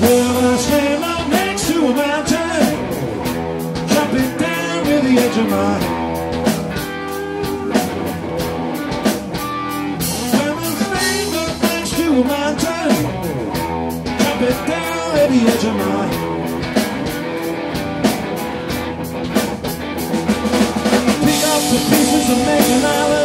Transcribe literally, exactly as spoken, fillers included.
Well, I stand up next to a mountain, jumping down to the edge of my Well, I stand up next to a mountain, jumping down at the edge of my Pick up the pieces of making island.